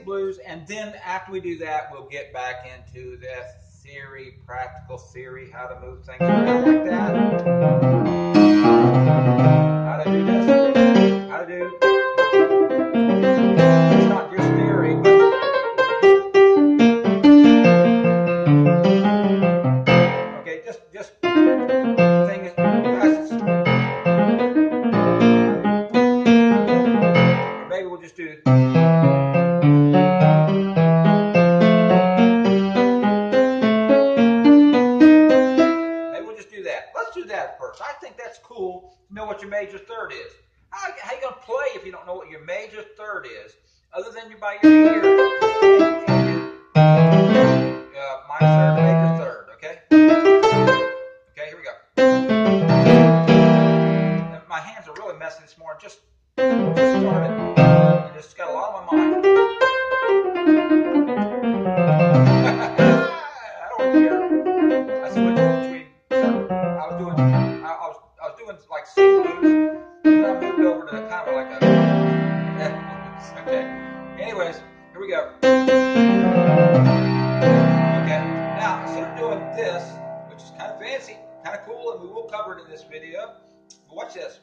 basic blues, and then after we do that, we'll get back into the theory, practical theory, how to move things around like that. How to do this. How to do. It's not just theory, but. Okay, just thing is, or maybe we'll just do. Let's do that first. I think that's cool to know what your major third is. How are you going to play if you don't know what your major third is, other than by your ear? Minor third, major third, okay? Okay, here we go. My hands are really messy this morning. Just started. I just got a lot on my mind. I don't care. I switched between. I was doing like C blues, and then I moved over to kind of like a. Okay. Anyways, here we go. Okay. Now instead of doing this, which is kind of fancy, kind of cool, and we will cover it in this video, but watch this.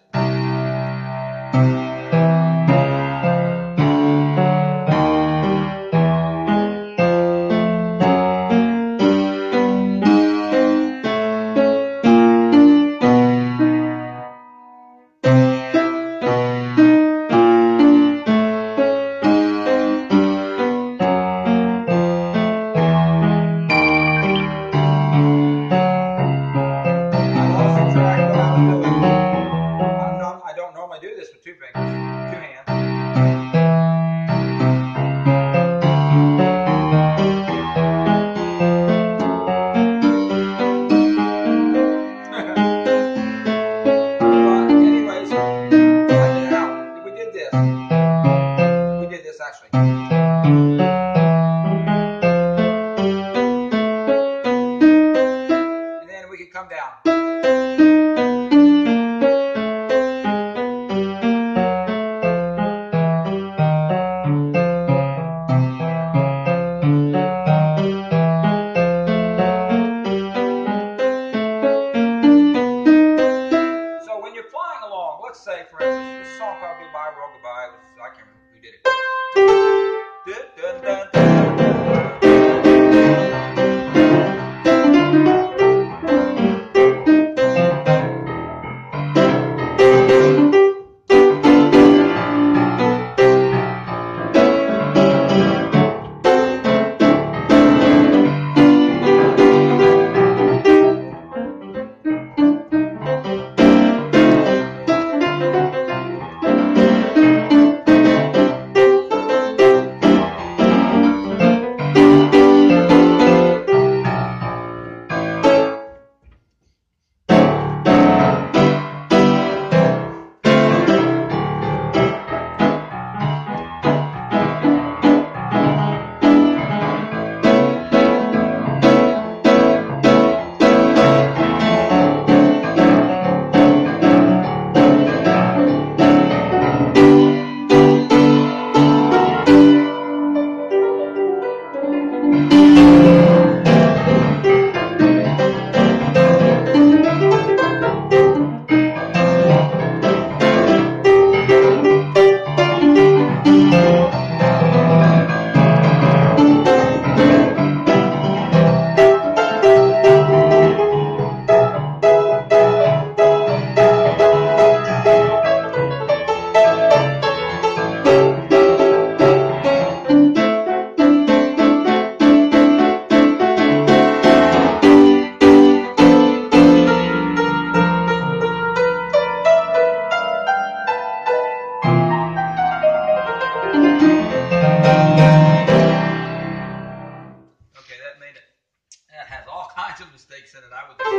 I don't normally do this with two fingers, two hands. Anyways, check it out. We did this. We did this actually. And then we can come down. Let's say, for instance, this song called Goodbye, World Goodbye. I can't remember who did it. Dun, dun, dun, dun, dun. That has all kinds of mistakes in it. I would